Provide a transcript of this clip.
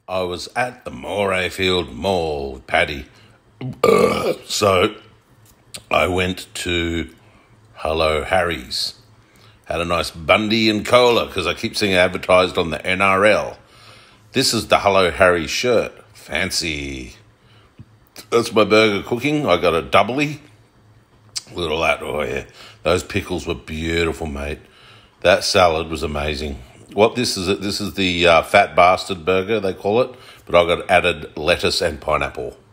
I was at the MORAYFIELD Mall with Paddy. So I went to Hello Harry's. Had a nice Bundy and cola because I keep seeing it advertised on the NRL. This is the Hello Harry shirt. Fancy. That's my burger cooking. I got a doubly. Look at that. Oh, yeah. Those pickles were beautiful, mate. That salad was amazing. This is the fat bastard burger, they call it. But I got added lettuce and pineapple.